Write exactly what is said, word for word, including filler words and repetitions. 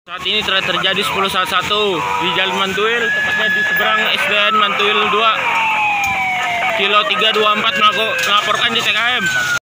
Saat ini telah terjadi sepuluh satu di Jalan Mantuil, tepatnya di seberang S D N Mantuil dua, kilo tiga dua empat melaporkan di T K M.